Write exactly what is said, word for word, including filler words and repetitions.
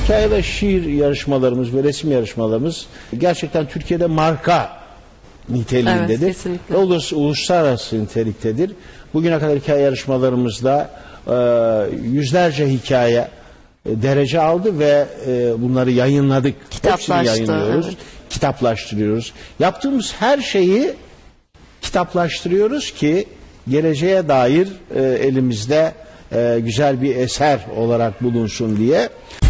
hikaye ve şiir yarışmalarımız ve resim yarışmalarımız gerçekten Türkiye'de marka niteliğindedir. Evet, kesinlikle. Ve uluslararası niteliktedir. Bugüne kadar hikaye yarışmalarımızda e, yüzlerce hikaye e, derece aldı ve e, bunları yayınladık. Hepsini yayınlıyoruz. Evet. Kitaplaştırıyoruz. Yaptığımız her şeyi kitaplaştırıyoruz ki geleceğe dair e, elimizde e, güzel bir eser olarak bulunsun diye.